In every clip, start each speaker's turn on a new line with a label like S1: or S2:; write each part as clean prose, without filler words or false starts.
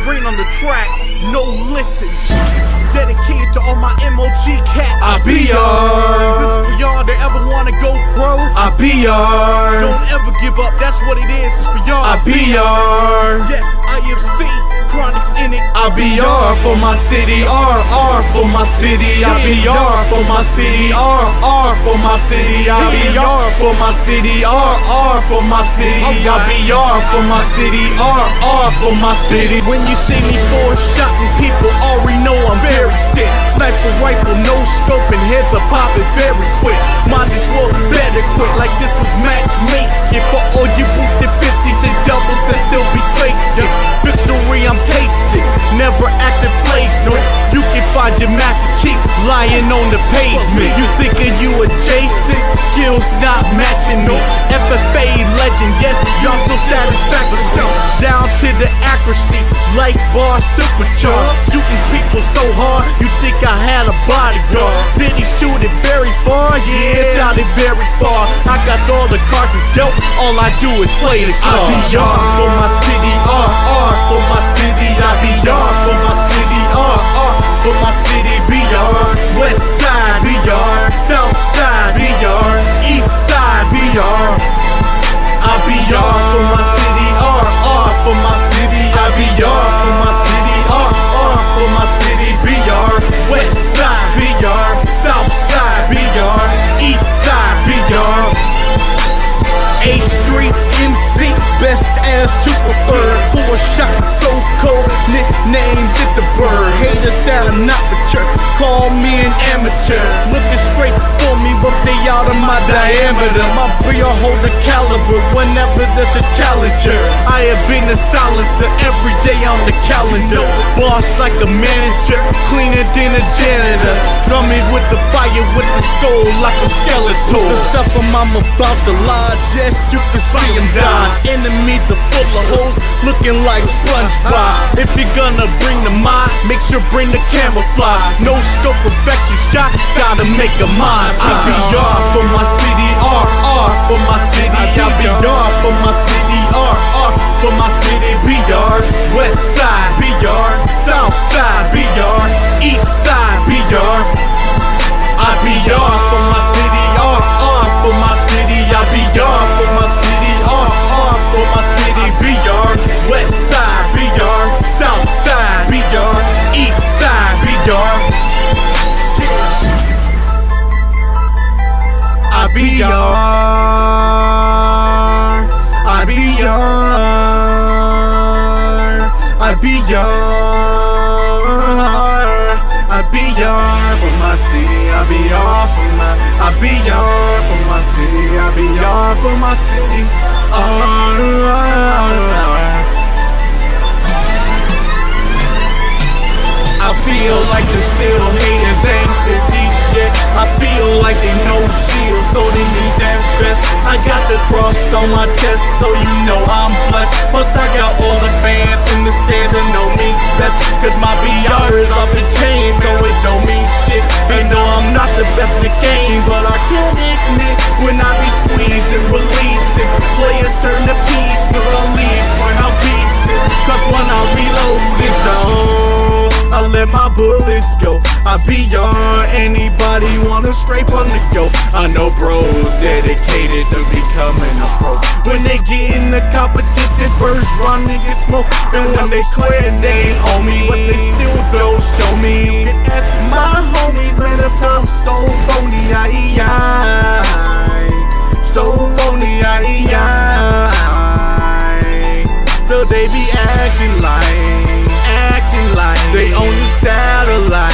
S1: Rain on the track, no listen.
S2: Dedicated to all my MOG cats.
S3: I be yours.
S2: This is for y'all that ever wanna go pro.
S3: I be yours.
S2: Don't ever give up, that's what it is. It's for y'all.
S3: I be yours.
S2: Yes, IFC, Chronics in it.
S3: I be yours for my city, R for my city. I be yours for my city, R for my city. I be yours for my city, R for my city. I be yours for my city, R for my city.
S2: When you see me shotting, people already know I'm very sick. Sniper rifle, no scoping, heads are popping very quick. Might as well better quit like this was matchmaking. For all you boosted 50s and doubles that still be fake. Victory I'm tasting, never acting flagrant. You can find your master cheap lying on the pavement. You thinking you adjacent, skills not matching me. FFA legend, yes, y'all so satisfactory. Down to the accuracy, life bar supercharged. Shooting people so hard, you think I had a bodyguard. Did he shoot it very far? Yeah, shot it very far. I got all the cards dealt, all I do is play the cards.
S3: I be yours for my city, R for my city. I be yours for my city, R for my city. Be yours, west side, be yours, south side, be yours, east side, be yours. I be yours for my city, R for my city. I be yours for my city, R for my city. Be yours, west side, be yours, south side, be yours, east side, be yours.
S2: A Street MC, best ass to prefer. 4 shots so cold, nicknamed it the bird. Haters that are not mature, call me an amateur. Looking straight for me, but they out of my diameter. My beer hold a caliber whenever there's a challenger. I have been a silencer every day on the calendar. Boss like a manager, cleaner than a janitor. Drumming with the fire, with the skull like a skeleton. The stuff I'm about to lodge, yes, you can see them dodge. Enemies are full of hoes, looking like SpongeBob. If you're gonna bring the mod, make sure bring the camouflage. No scope perfection shot, gotta make a mod.
S3: I be yours for my city, R for my city. I be yours for my city, R for my city. Be yours, west side, be yours, south side, be yours, east side, be yours. I be yours for my city, R for my city. I be yours for my city, R for my city. Be yours, west side, be yours, south side, be yours, east side, be yours. I be yours, I be yours, I be yours, I be yours for my city. I be yours for my, I be yours for my city. I be yours for my city. I feel like the still haters ain't 50 shit. I feel like they know shield, so they need that vest. I got the cross on my chest, so you know I'm blessed. Plus I got all the fans in the stands that know me best. Cause my BR is off the chain, so it don't mean shit. They know I'm not the best in the game, but I can't admit when I be squeezing, releasing. Players turn to pieces, release when I'm beasting. Cause when I reload this zone, I let my bullets go. I be young, anybody wanna scrape on the go. I know bros dedicated to becoming a pro. When they get in the competition, birds run and get smoked. And when they swear they ain't on me, but they still don't show me. You can ask my homies, man, the time so phony, so phony, so they be acting like they own the satellite.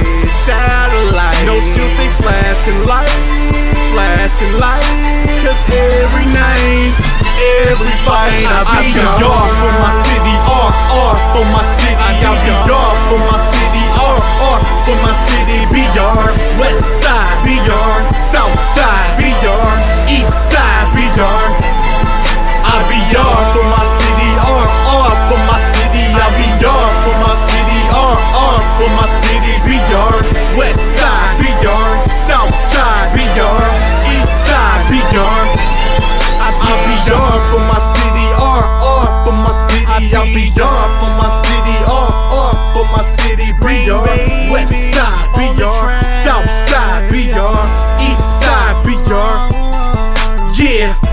S3: No shield, they flashing light. Cause every night, every fight, I be yours for my city, R for my city. I be yours for my city, R for my city. Be yours, west side, be yours, south side, be yours, east side, be yours. I be yours for my city, R for my city. I be yours for my city, R for my city. Be yours, west side, be yours, south side, be yours, east side, be yours. I be yours for my city, R for my city. I
S2: Yeah.